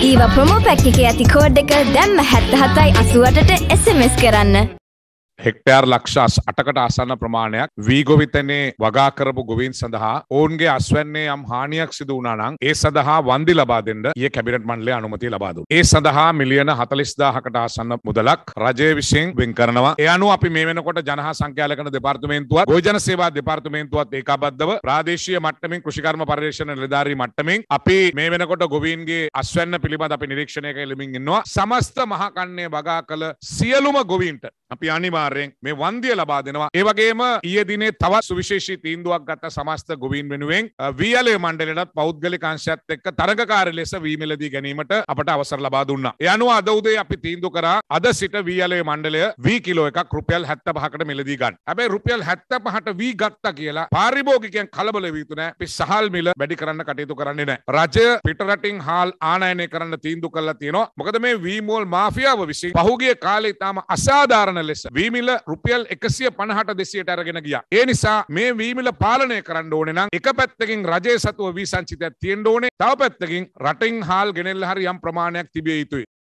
ඊව promo pack එකේ ඇති code එක දැම්ම 77.88ට SMS කරන්න. හෙක්ටයාර් ලක්ෂ 8කට ආසන්න ප්‍රමාණයක් වී ගොවිතැනේ වගා කරපු ගොවීන් සඳහා ඔවුන්ගේ අස්වැන්නේ යම් හානියක් සිදු වුණා නම් ඒ සඳහා වන්දි ලබා දෙන්න ඊයේ කැබිනට් මණ්ඩලය අනුමැතිය ලබා දුන්නා. ඒ සඳහා මිලියන 40000කට ආසන්න මුදලක් රජය විසින් වෙන් කරනවා. ඒ අනුව අපි මේ වෙනකොට ජනහා සංඛ්‍යාලකන දෙපාර්තමේන්තුවත් ගොවිජන සේවා දෙපාර්තමේන්තුවත් ඒකාබද්ධව ප්‍රාදේශීය මට්ටමින් කෘෂිකර්ම පරිශ්‍රණ නිලධාරී මට්ටමින් අපි මේ වෙනකොට ගොවීන්ගේ අස්වැන්න පිළිබඳ අපි නිරීක්ෂණය කරමින් ඉන්නවා. සමස්ත මහා කන්නේ වගා කළ සියලුම ගොවීන්ට අපි අනිවාර්යෙන් මේ වන්දිය ලබා දෙනවා. ඒ වගේම ඊයේ දිනේ තවත් සුවිශේෂී තීන්දුවක් ගත්ත සමස්ත ගොවීන් වෙනුවෙන් වීඇලේ මණ්ඩලයටත් පෞද්ගලික අංශයත් එක්ක තරඟකාරී ලෙස වී මිලදී ගැනීමට අපට අවසර ලබා දුන්නා. ඒ අනුව අද උදේ අපි තීන්දුව කරා අද සිට වීඇලේ මණ්ඩලය වී කිලෝ එකක් රුපියල් 75කට මිලදී ගන්න. හැබැයි රුපියල් 75ට වී ගත්තා කියලා පාරිභෝගිකයන් කලබල වෙ යුතු නැහැ. අපි සහල් මිල වැඩි කරන්න කටයුතු කරන්නේ නැහැ. රජය පිටරටින් හාල් ආනයනය කරන්න තීන්දුව කරලා තියෙනවා. මොකද මේ වී මෝල් මාෆියාව විසින් පහුගිය කාලේ තාම අසාධාරණ ලෙස වී මිල රුපියල් 150ට 200ට අරගෙන ගියා. ඒ නිසා මේ වී මිල පාලනය කරන්න ඕනේ නම් එක පැත්තකින් රජයේ සතුව වී සංචිතයක් තියෙන්න ඕනේ. තව පැත්තකින් රටින් හාල් ගෙනෙල්ල හරි යම් ප්‍රමාණයක් තිබිය යුතුයි.